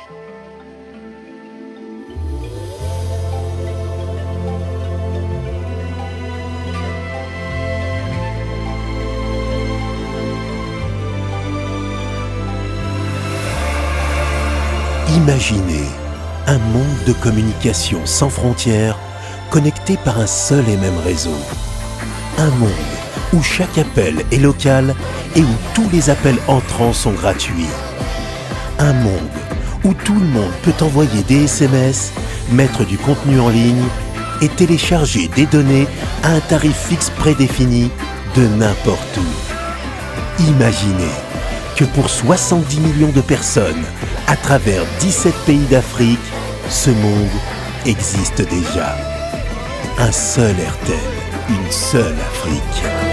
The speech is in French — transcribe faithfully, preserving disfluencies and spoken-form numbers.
Imaginez un monde de communication sans frontières, connecté par un seul et même réseau. Un monde où chaque appel est local et où tous les appels entrants sont gratuits. Un monde où tout le monde peut envoyer des S M S, mettre du contenu en ligne et télécharger des données à un tarif fixe prédéfini de n'importe où. Imaginez que pour soixante-dix millions de personnes, à travers dix-sept pays d'Afrique, ce monde existe déjà. Un seul R T L, une seule Afrique.